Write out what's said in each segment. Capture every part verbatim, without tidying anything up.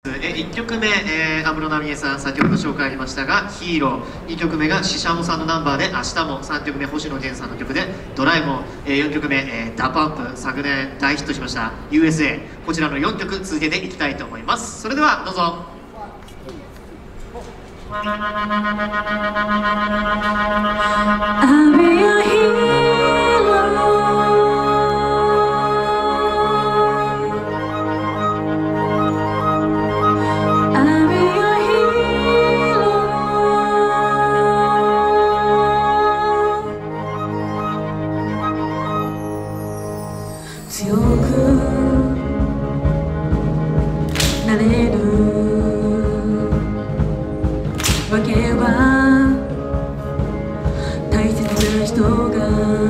いっきょくめ、えー、安室奈美恵さん、先ほど紹介ありましたが「ヒーロー」、にきょくめがシシャモさんのナンバーで「明日も」、さんきょくめ星野源さんの曲で「ドラえもん」、えー、よんきょくめ、えー、ダパンプ、昨年大ヒットしました「ユーエスエー」、こちらのよんきょく続けていきたいと思います。それではどうぞ。 I'll be your hero.強くなれるわけは大切な人が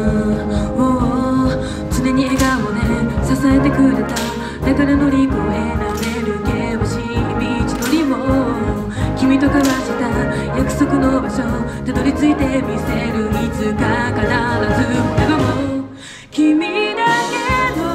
常に笑顔で支えてくれた。だから乗り越えられる険しい道のりを君と交わした約束の場所たどり着いてみせる。いつか必ず俺はもう君だけ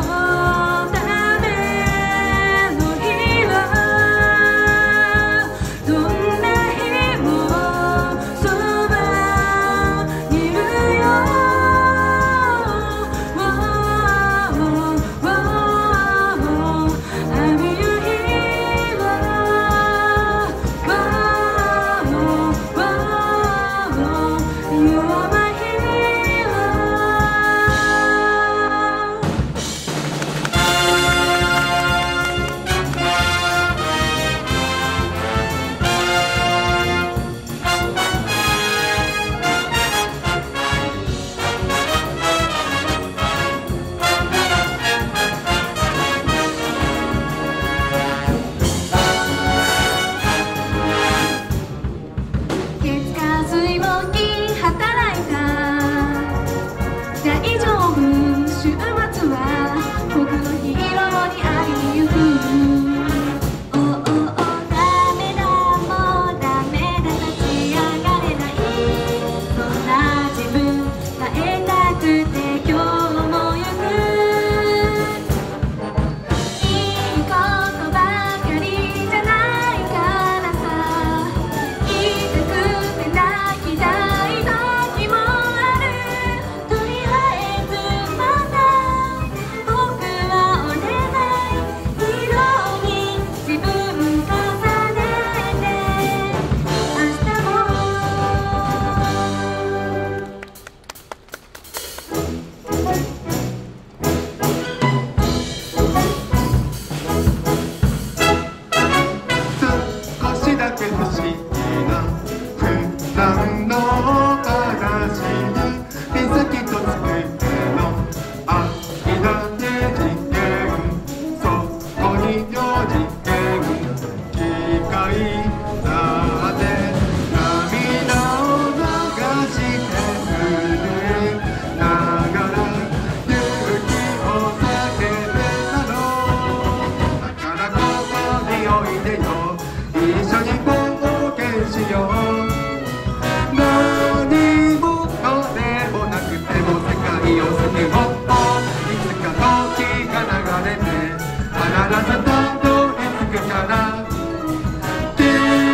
何も金もなくても世界を救おう。いつか時が流れて必ずたどり着くから。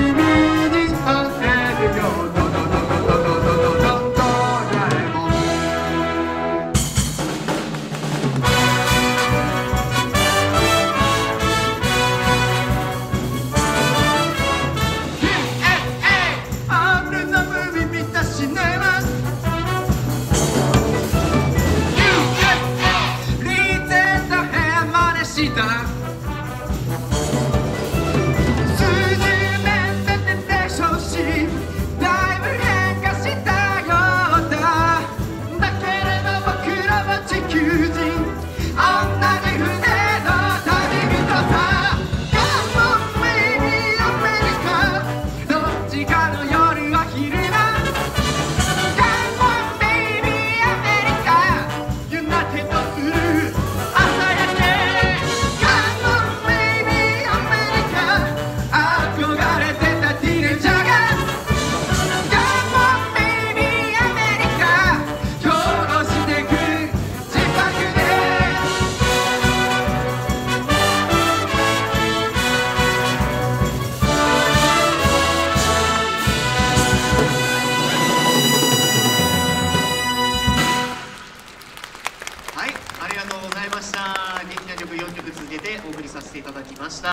うございました。元気な曲よんきょく続けてお送りさせていただきました。